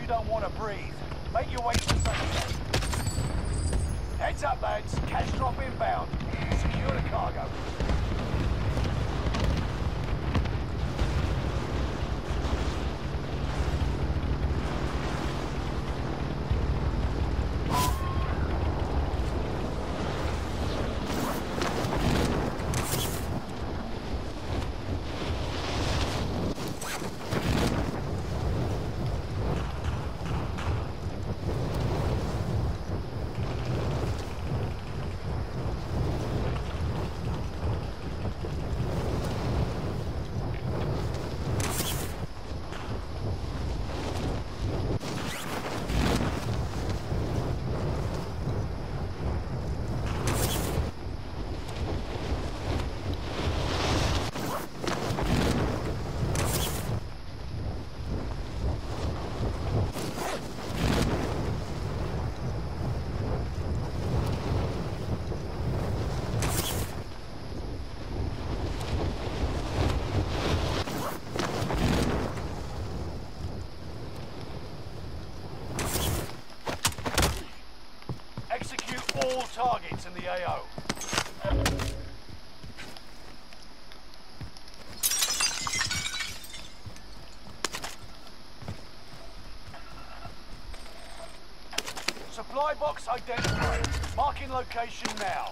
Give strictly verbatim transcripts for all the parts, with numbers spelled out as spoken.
don't want to breathe. Make your way to the sunset. Heads up, lads. Cash drop inbound. Secure the cargo. All targets in the A O. Supply box identified. Marking location now.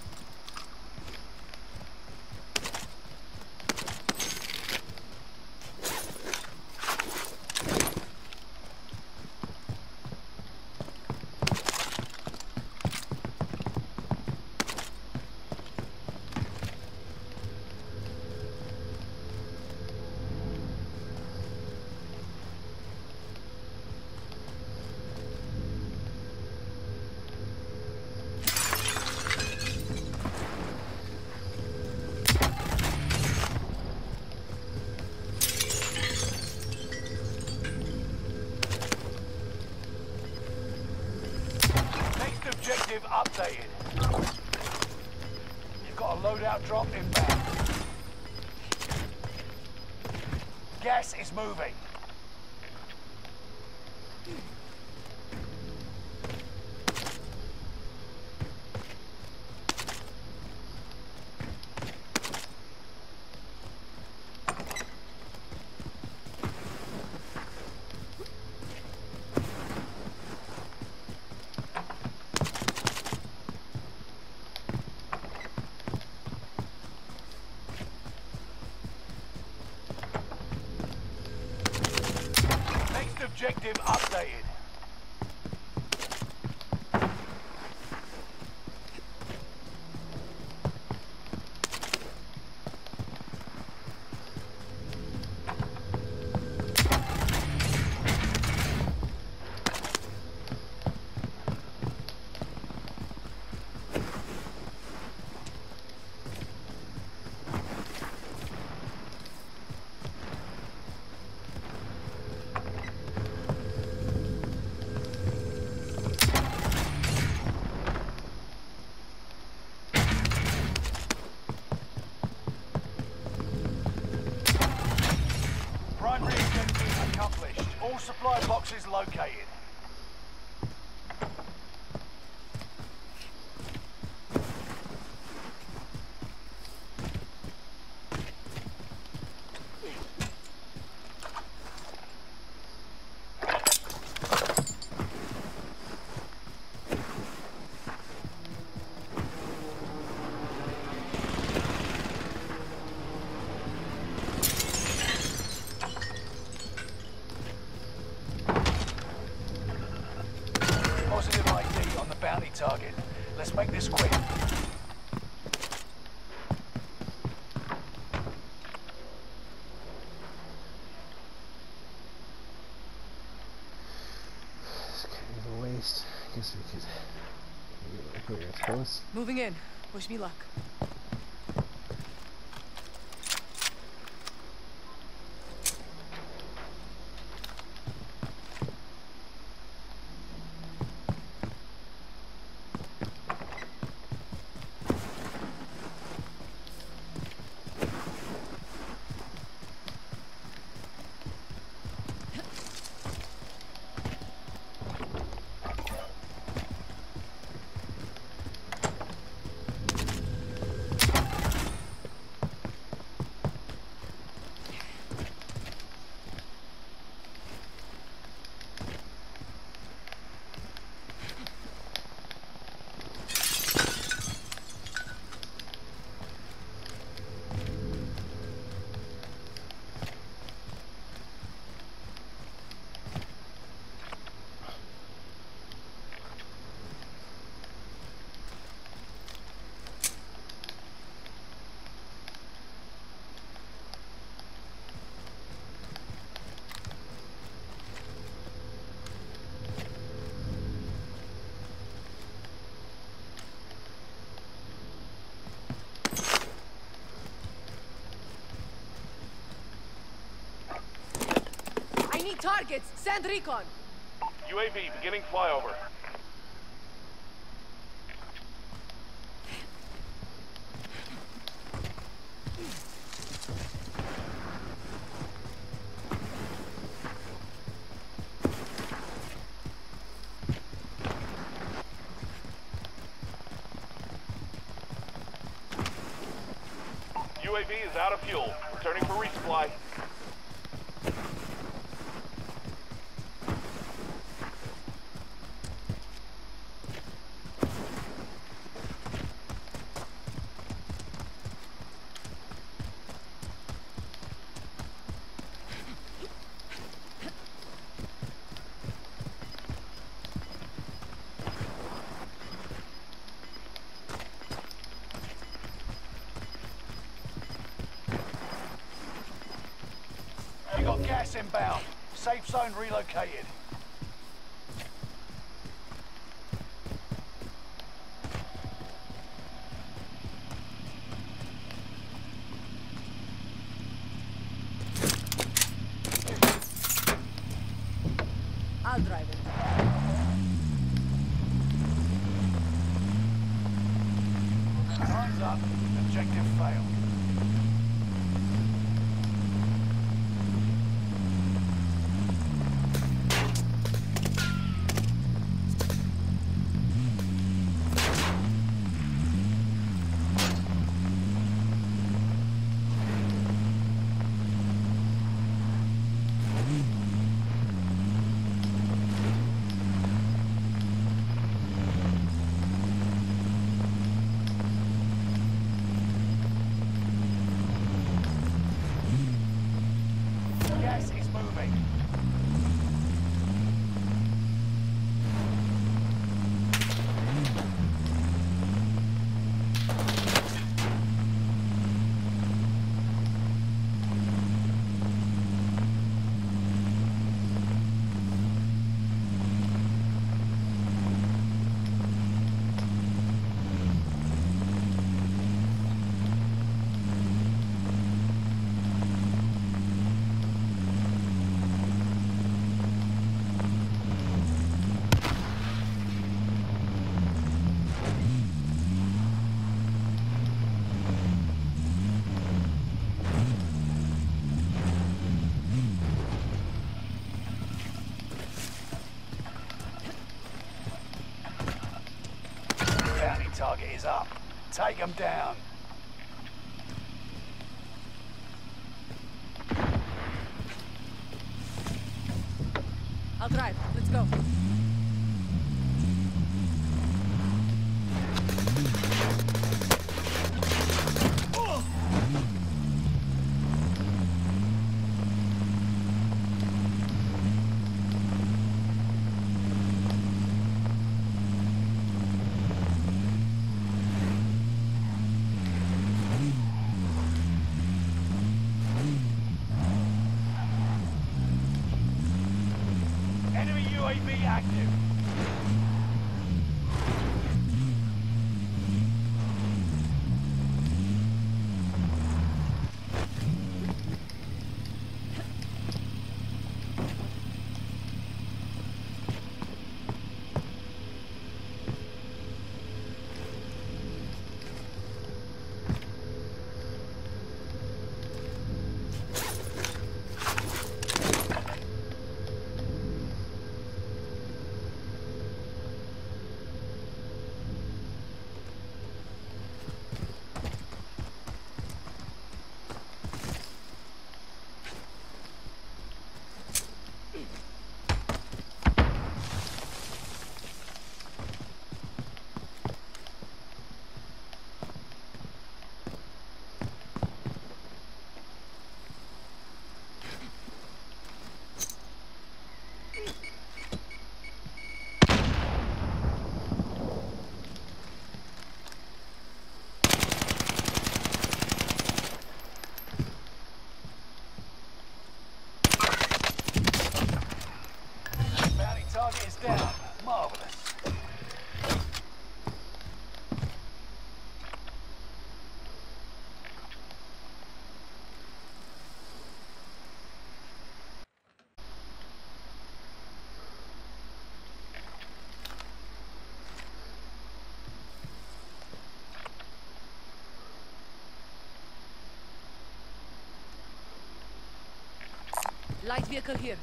Objective updated. You've got a loadout drop inbound. Gas is moving. Objective updated. Primary objective accomplished. All supply boxes located. Positive I D on the bounty target. Let's make this quick. It's kind of a waste. I guess we could go here, I suppose. Moving in. Wish me luck. targets! Send recon! U A V beginning flyover. U A V is out of fuel. Returning for resupply. You got gas inbound. Safe zone relocated. I'll drive it. Time's up. Objective failed. Gas is moving. Bounty target is up. Take them down. I'll drive. Let's go. Light vehicle here.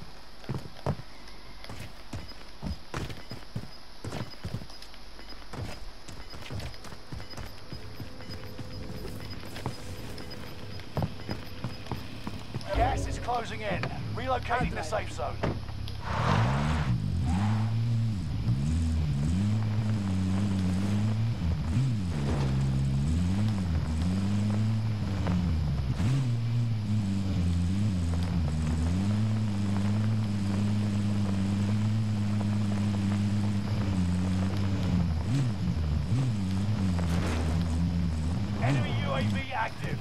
Gas is closing in. Relocating the safe zone. Enemy U A V active.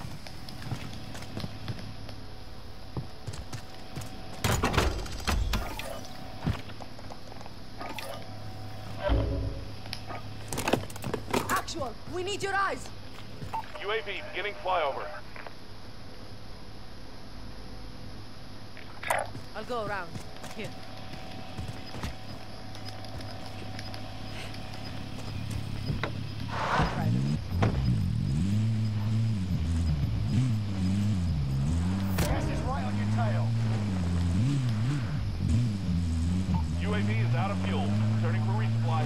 Actual, we need your eyes. U A V beginning flyover. I'll go around. Here. I'll drive it. Gas is right on your tail. U A V is out of fuel. Returning for resupply.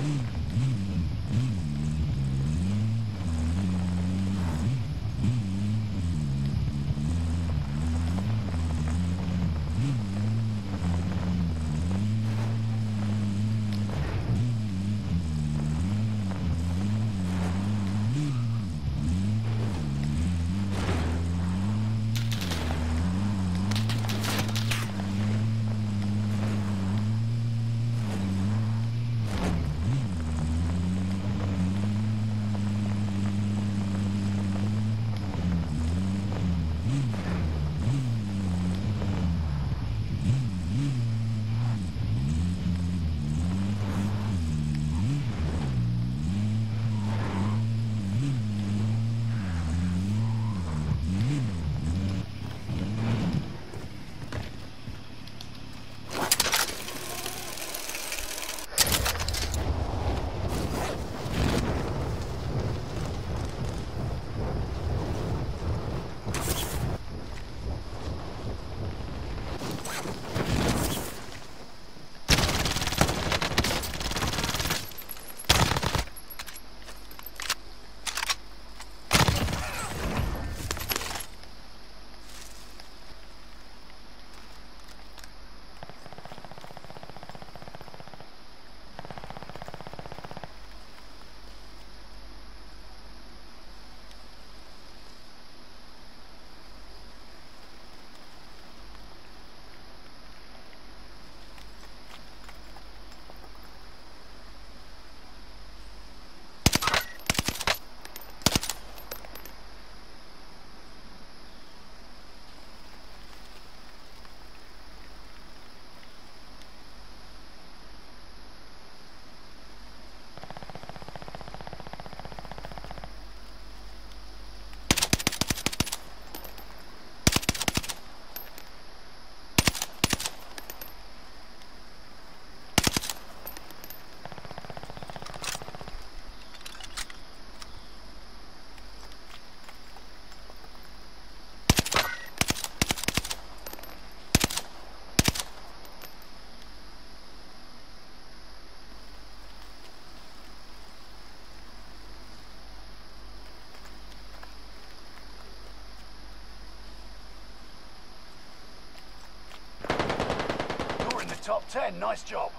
Top ten, nice job.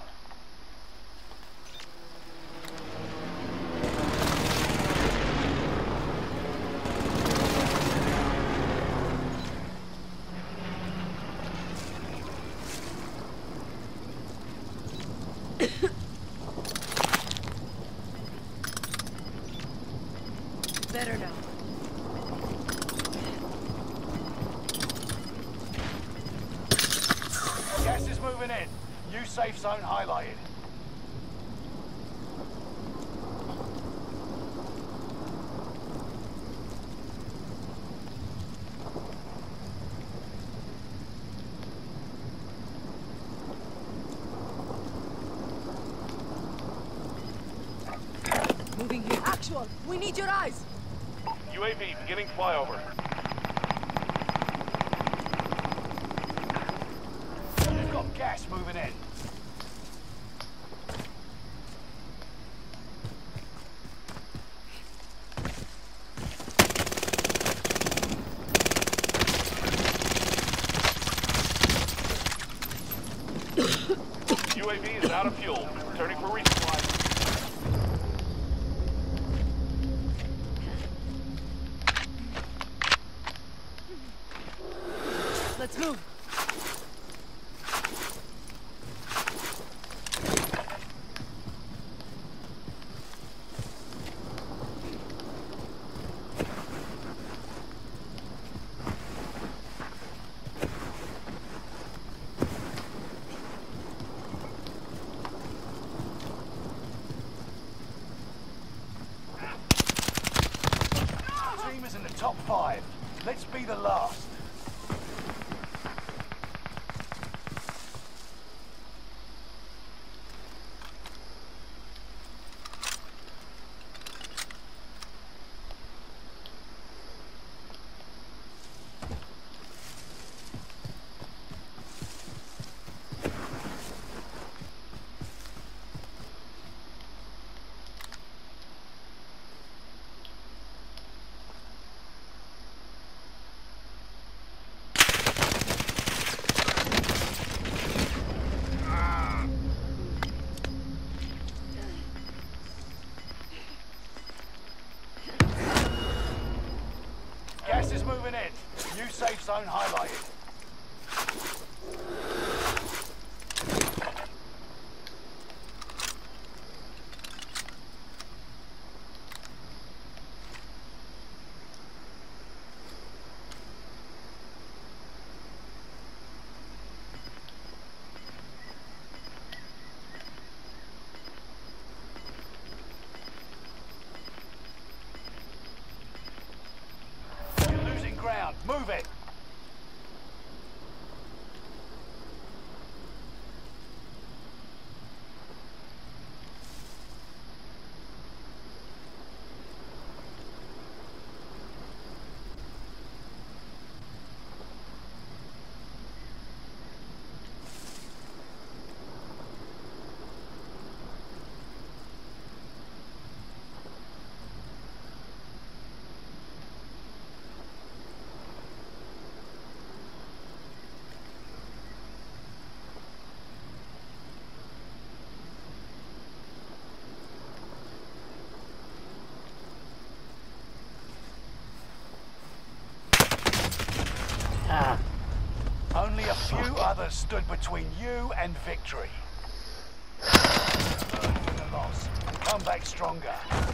Better now. Gas is moving in. New safe zone highlighted. Moving here. Actual, we need your eyes. U A V beginning flyover. Gas moving in. U A V is out of fuel. Returning for resupply. Let's move. Team is in the top five. Let's be the last. Gas is moving in. New safe zone highlighted. You're losing ground. Move it. Only a few others stood between you and victory. Learn from the loss and come back stronger.